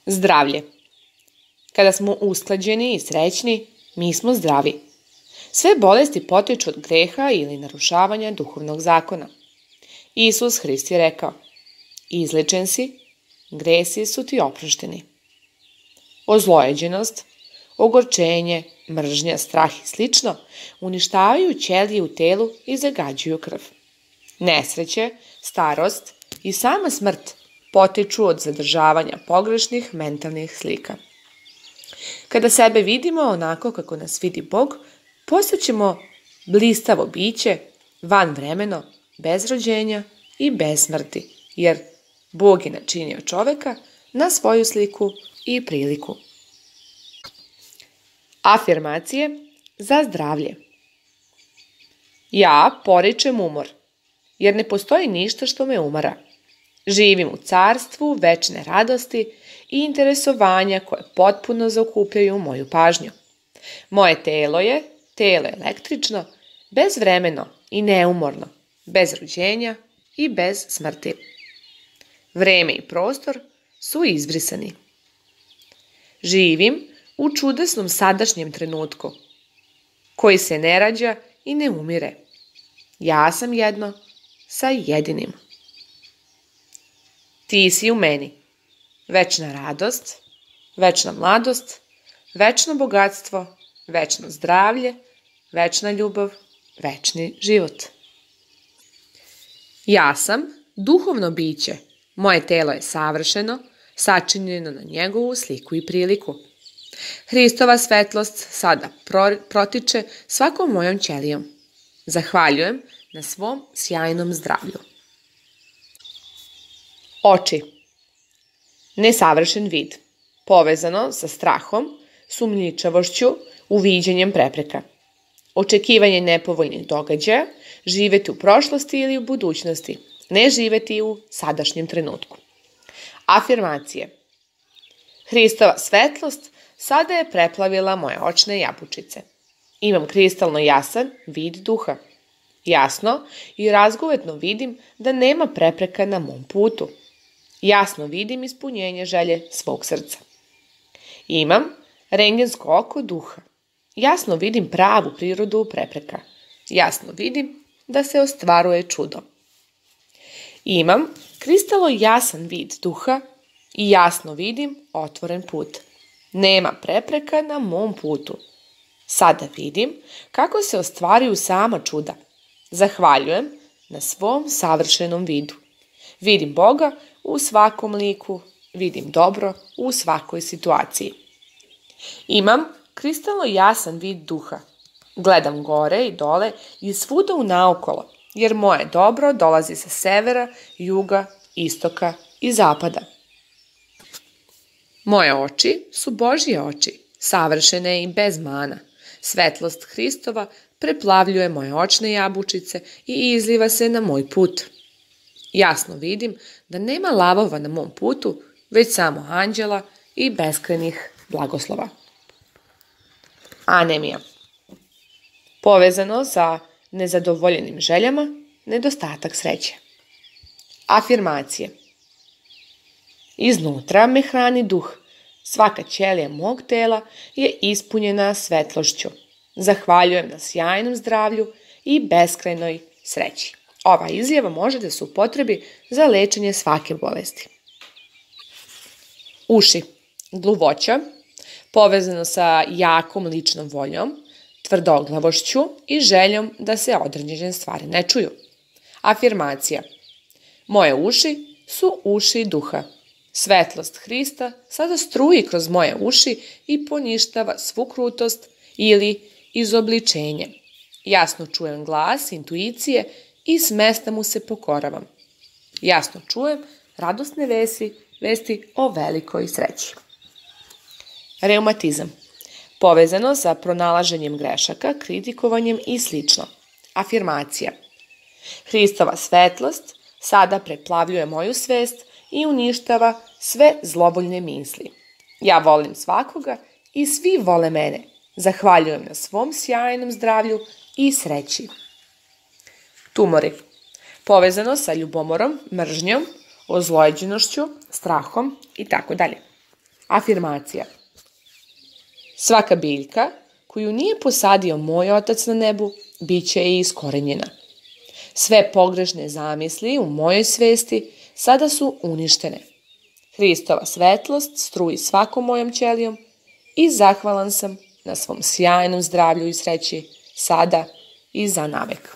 Zdravlje. Kada smo usklađeni i srećni, mi smo zdravi. Sve bolesti potiču od greha ili narušavanja duhovnog zakona. Isus Hrist je rekao: izlečen si, gresi su ti oprošteni. Ozlojeđenost, ogorčenje, mržnja, strah i slično uništavaju ćelije u telu i zagađuju krv. Nesreće, starost i sama smrt potiču od zadržavanja pogrešnih mentalnih slika. Kada sebe vidimo onako kako nas vidi Bog, postaćemo blistavo biće, vanvremeno, bez rođenja i bez smrti, jer Bog je načinio čoveka na svoju sliku i priliku. Afirmacije za zdravlje. Ja poričem umor, jer ne postoji ništa što me umara. Živim u carstvu večne radosti i interesovanja koje potpuno zaokupljaju moju pažnju. Moje telo je električno, bezvremeno i neumorno, bez rođenja i bez smrti. Vreme i prostor su izbrisani. Živim u čudesnom sadašnjem trenutku, koji se ne rađa i ne umire. Ja sam jedno sa jedinim. Ti si u meni. Večna radost, večna mladost, večno bogatstvo, večno zdravlje, večna ljubav, večni život. Ja sam duhovno biće. Moje telo je savršeno, sačinjeno na njegovu sliku i priliku. Hristova svetlost sada protiče svakom mojom ćelijom. Zahvaljujem na svom sjajnom zdravlju. Oči. Nesavršen vid, povezano sa strahom, sumnjičavošću, uviđanjem prepreka. Očekivanje nepovoljnih događaja, živeti u prošlosti ili u budućnosti, ne živeti u sadašnjem trenutku. Afirmacije. Hristova svetlost sada je preplavila moje očne jabučice. Imam kristalno jasan vid duha. Jasno i razgovetno vidim da nema prepreka na mom putu. Jasno vidim ispunjenje želje svog srca. Imam rendgensko oko duha. Jasno vidim pravu prirodu prepreka. Jasno vidim da se ostvaruje čudo. Imam kristalno jasan vid duha i jasno vidim otvoren put. Nema prepreka na mom putu. Sada vidim kako se ostvaruju sama čuda. Zahvaljujem na svom savršenom vidu. Vidim Boga u svakom liku, vidim dobro u svakoj situaciji. Imam kristalno jasan vid duha. Gledam gore i dole i svuda unaokolo, jer moje dobro dolazi sa severa, juga, istoka i zapada. Moje oči su Božje oči, savršene i bez mana. Svetlost Hristova preplavljuje moje očne jabučice i izliva se na moj put. Jasno vidim da nema lavova na mom putu, već samo anđela i beskrajnih blagoslova. Anemija. Povezano sa nezadovoljenim željama, nedostatak sreće. Afirmacije. Iznutra me hrani duh. Svaka ćelija mog tela je ispunjena svetlošću. Zahvaljujem na sjajnom zdravlju i beskrajnoj sreći. Ova izjava može da se upotrebi za lečenje svake bolesti. Uši. Gluvoća, povezano sa jakom ličnom voljom, tvrdoglavošću i željom da se određene stvari ne čuju. Afirmacija. Moje uši su uši duha. Svetlost Hrista sada struji kroz moje uši i poništava svu krutost ili izobličenje. Jasno čujem glas intuicije i s mesta mu se pokoravam. Jasno čujem radosne vesti o velikoj sreći. Reumatizam. Povezano sa pronalaženjem grešaka, kritikovanjem i sl. Afirmacija. Hristova svetlost sada preplavljuje moju svest i uništava sve zlovoljne misli. Ja volim svakoga i svi vole mene. Zahvaljujem na svom sjajnom zdravlju i sreći. Tumori. Povezano sa ljubomorom, mržnjom, ozlojeđenošću, strahom itd. Afirmacija. Svaka biljka koju nije posadio moj Otac na nebu, bit će i iskorenjena. Sve pogrešne zamisli u mojoj svesti sada su uništene. Hristova svetlost struji svakom mojom ćelijom i zahvalan sam na svom sjajnom zdravlju i sreći sada i za navek.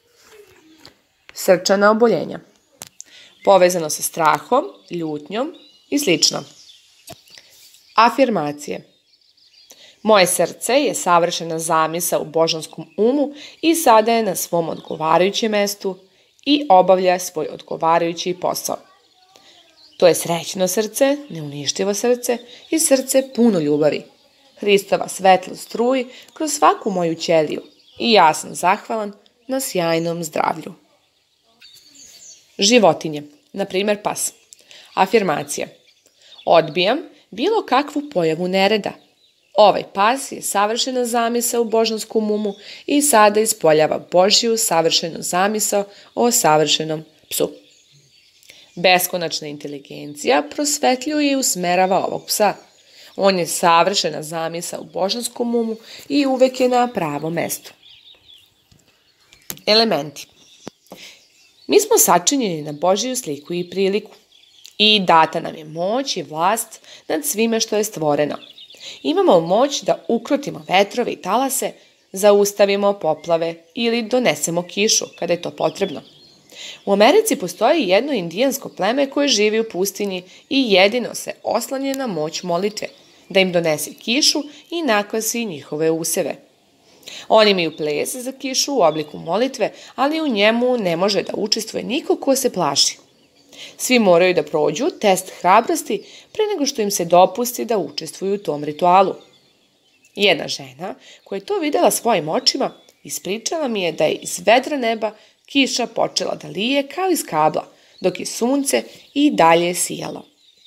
Srčana oboljenja. Povezano sa strahom, ljutnjom i sl. Afirmacije. Moje srce je savršena zamisao u božanskom umu i sada je na svom odgovarajućem mestu i obavlja svoj odgovarajući posao. To je srećno srce, neuništivo srce i srce puno ljubavi. Hristova svetlost struji kroz svaku moju ćeliju i ja sam zahvalan na sjajnom zdravlju. Životinje, na primjer pas. Afirmacija. Odbijam bilo kakvu pojavu nereda. Ovaj pas je savršena zamisao u božanskom umu i sada ispoljava Božju savršenu zamisao o savršenom psu. Beskonačna inteligencija prosvetljuje i usmerava ovog psa. On je savršena zamisao u božanskom umu i uvek je na pravom mestu. Elementi. Mi smo sačinjeni na Božju sliku i priliku i data nam je moć i vlast nad svime što je stvoreno. Imamo moć da ukrotimo vetrove i talase, zaustavimo poplave ili donesemo kišu kada je to potrebno. U Americi postoji jedno indijansko pleme koje živi u pustinji i jedino se oslanja na moć molitve, da im donese kišu i nakvasi njihove useve. Oni imaju ples za kišu u obliku molitve, ali u njemu ne može da učestvuje niko ko se plaši. Svi moraju da prođu test hrabrosti pre nego što im se dopusti da učestvuju u tom ritualu. Jedna žena koja je to videla svojim očima ispričala mi je da je iz vedra neba kiša počela da lije kao iz kabla, dok je sunce i dalje sijalo.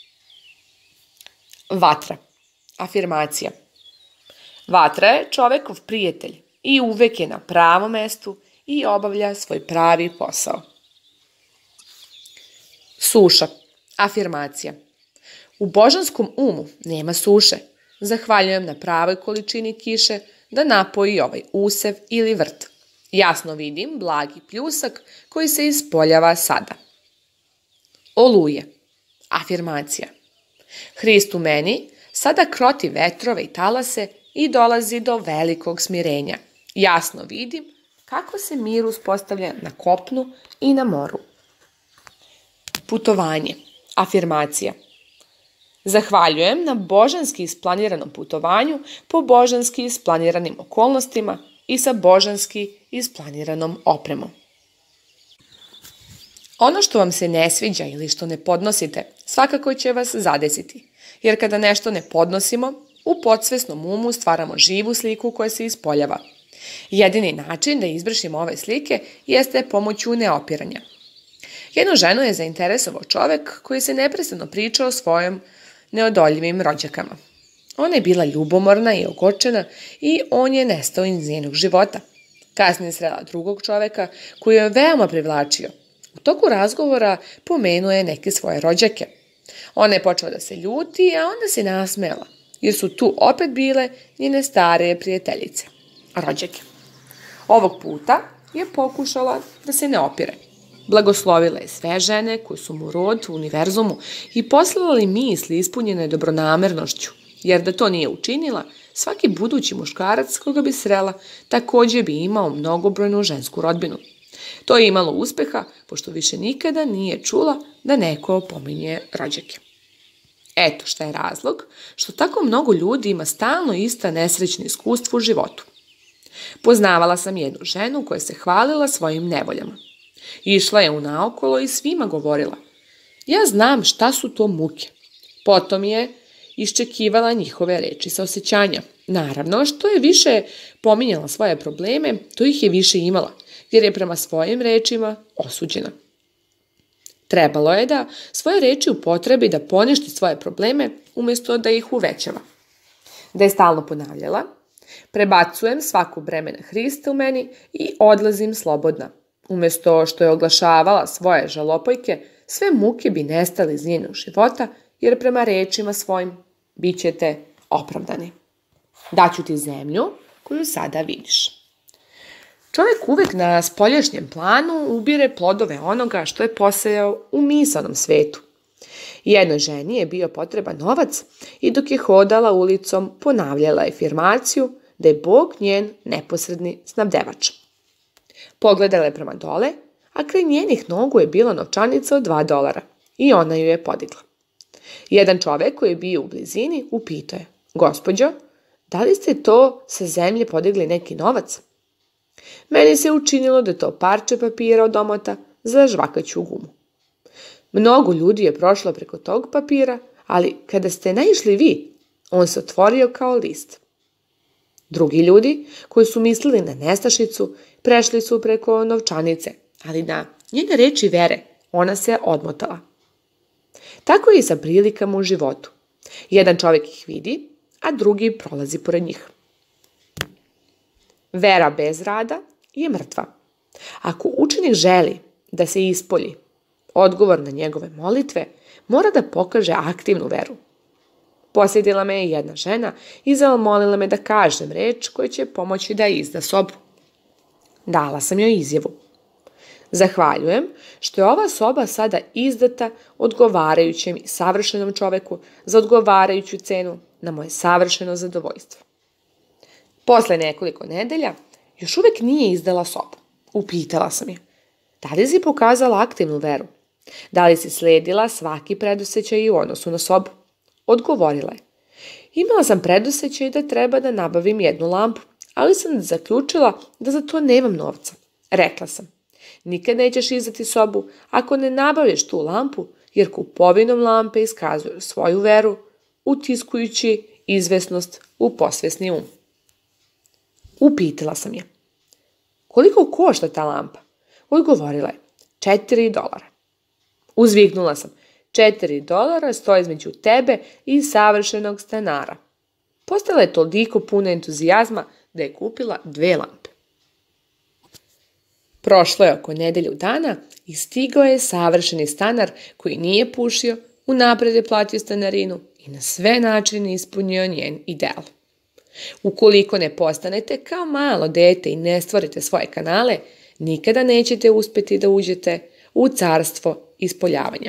Vatra. Afirmacija. Vatra je čovekov prijatelj i uvek je na pravom mestu i obavlja svoj pravi posao. Suša. Afirmacija. U božanskom umu nema suše. Zahvaljujem na pravoj količini kiše da napoji ovaj usev ili vrt. Jasno vidim blagi pljusak koji se ispoljava sada. Oluje. Afirmacija. Hrist u meni sada kroti vetrove i talase i dolazi do velikog smirenja. Jasno vidim kako se mir uspostavlja na kopnu i na moru. Putovanje. Afirmacija. Zahvaljujem na božanski isplaniranom putovanju po božanski isplaniranim okolnostima i sa božanski isplaniranom opremom. Ono što vam se ne sviđa ili što ne podnosite, svakako će vas zadesiti, jer kada nešto ne podnosimo, u podsvesnom umu stvaramo živu sliku koja se ispoljava. Jedini način da izvršimo ove slike jeste pomoću neopiranja. Jednu ženu je zainteresovao čovek koji se neprestano pričao o svojim neodoljivim rođakama. Ona je bila ljubomorna i ogočena i on je nestao iz njenog života. Kasnije srela drugog čoveka koji je veoma privlačio. U toku razgovora pomenuo je neke svoje rođake. Ona je počela da se ljuti, a onda se nasmejala, jer su tu opet bile njene stare prijateljice, rođake. Ovog puta je pokušala da se ne opire. Blagoslovila je sve žene koje su mu rod u univerzumu i poslala im misli ispunjene dobronamernošću, jer da to nije učinila, svaki budući muškarac koga bi srela takođe bi imao mnogobrojnu žensku rodbinu. To je imalo uspeha, pošto više nikada nije čula da neko pominje rođake. Eto šta je razlog, što tako mnogo ljudi ima stalno ista nesrećna iskustva u životu. Poznavala sam jednu ženu koja se hvalila svojim nevoljama. Išla je unaokolo i svima govorila: ja znam šta su to muke. Potom je iščekivala njihove reči saosećanja. Naravno, što je više pominjala svoje probleme, to ih je više imala, jer je prema svojim rečima osuđena. Trebalo je da svoje reči upotrebi da poništi svoje probleme umjesto da ih uvećava. Da je stalno ponavljala: prebacujem svako breme na Hrista u meni i odlazim slobodna. Umjesto što je oglašavala svoje žalopojke, sve muke bi nestale iz njenog života, jer prema rečima svojim bit ćete opravdani. Daću ti zemlju koju sada vidiš. Čovjek uvek na spoljašnjem planu ubire plodove onoga što je posejao u misaonom svetu. Jednoj ženi je bio potreban novac i dok je hodala ulicom ponavljala je afirmaciju da je Bog njen neposredni snabdevač. Pogledala je prema dole, a kraj njenih nogu je bila novčanica od $2 i ona ju je podigla. Jedan čovjek koji je bio u blizini upitao je: "Gospođo, da li ste to sa zemlje podigli neki novac?" Meni se učinilo da je to parče papira od omota za žvakaću gumu. Mnogo ljudi je prošlo preko tog papira, ali kada ste naišli vi, on se otvorio kao list. Drugi ljudi, koji su mislili na nestašicu, prešli su preko novčanice, ali na njene reči vere ona se odmotala. Tako je i sa prilikama u životu. Jedan čovjek ih vidi, a drugi prolazi pored njih. Vera bez rada je mrtva. Ako učenik želi da se ispolji odgovor na njegove molitve, mora da pokaže aktivnu veru. Posjetila me je jedna žena i zamolila me da kažem reč koja će pomoći da izda sobu. Dala sam joj izjavu: "Zahvaljujem što je ova soba sada izdata odgovarajućem i savršenom čoveku za odgovarajuću cenu na moje savršeno zadovoljstvo." Posle nekoliko nedelja još uvek nije izdala sobu. Upitala sam je: "Da li si pokazala aktivnu veru? Da li si sledila svaki predosećaj u odnosu na sobu?" Odgovorila je: "Imala sam predosećaj da treba da nabavim jednu lampu, ali sam zaključila da za to nemam novca. Rekla sam: nikad nećeš izdati sobu ako ne nabaviš tu lampu, jer kupovinom lampe iskazuju svoju veru, utiskujući izvesnost u posvesni um." Upitala sam je: "Koliko košta ta lampa?" Odgovorila je: $4. Uzviknula sam: $4 stoje između tebe i savršenog stanara. Postala je toliko puna entuzijazma da je kupila 2 lampe. Prošlo je oko nedelju dana i stigao je savršeni stanar koji nije pušio, unapred je platio stanarinu i na sve načine ispunio njen ideal. Ukoliko ne postanete kao malo dete i ne stvorite svoje kanale, nikada nećete uspjeti da uđete u carstvo ispoljavanja.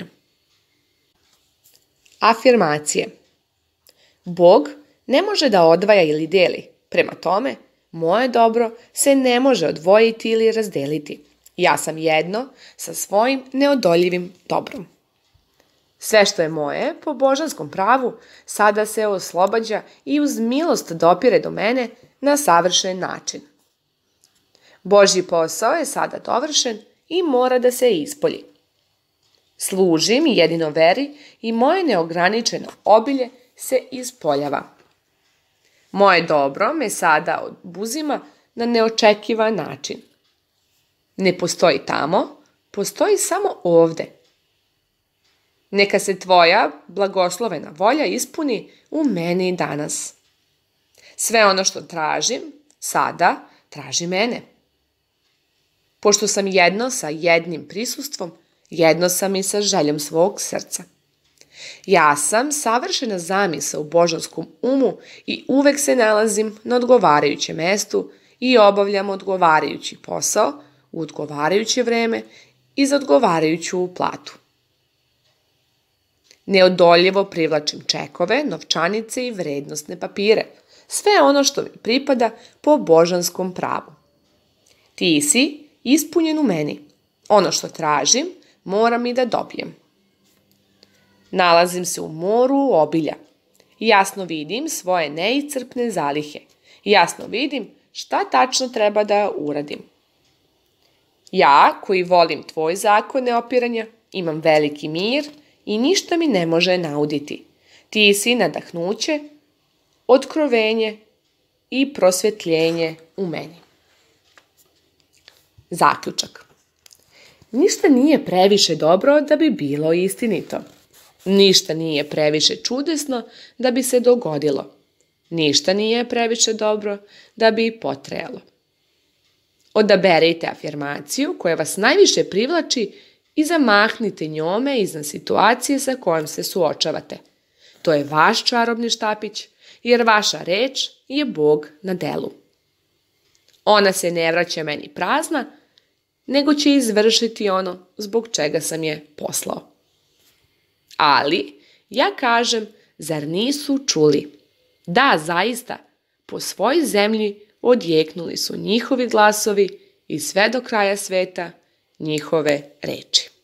Afirmacije. Bog ne može da odvaja ili deli. Prema tome, moje dobro se ne može odvojiti ili razdeliti. Ja sam jedno sa svojim neodoljivim dobrom. Sve što je moje po božanskom pravu sada se oslobađa i uz milost dopire do mene na savršen način. Božji posao je sada dovršen i mora da se ispolji. Služim jedino veri i moje neograničeno obilje se ispoljava. Moje dobro me sada obuzima na neočekivan način. Ne postoji tamo, postoji samo ovde. Neka se tvoja blagoslovena volja ispuni u meni danas. Sve ono što tražim, sada traži mene. Pošto sam jedno sa jednim prisustvom, jedno sam i sa željom svog srca. Ja sam savršena zamisao u božanskom umu i uvek se nalazim na odgovarajućem mestu i obavljam odgovarajući posao u odgovarajuće vreme i za odgovarajuću platu. Neodoljivo privlačim čekove, novčanice i vrednosne papire, sve ono što mi pripada po božanskom pravu. Ti si ispunjen u meni. Ono što tražim, moram i da dobijem. Nalazim se u moru obilja. Jasno vidim svoje neiscrpne zalihe. Jasno vidim šta tačno treba da uradim. Ja, koji volim tvoj zakon neopiranja, imam veliki mir i ništa mi ne može nauditi. Ti si nadahnuće, otkrovenje i prosvetljenje u meni. Zaključak. Ništa nije previše dobro da bi bilo istinito. Ništa nije previše čudesno da bi se dogodilo. Ništa nije previše dobro da bi potrajalo. Odaberite afirmaciju koja vas najviše privlači i zamahnite njome iznad situacije sa kojom se suočavate. To je vaš čarobni štapić, jer vaša reč je Bog na delu. Ona se ne vraća meni prazna, nego će izvršiti ono zbog čega sam je poslao. Ali, ja kažem, zar nisu čuli? Da, zaista, po svojoj zemlji odjeknuli su njihovi glasovi i sve do kraja sveta njihove reči.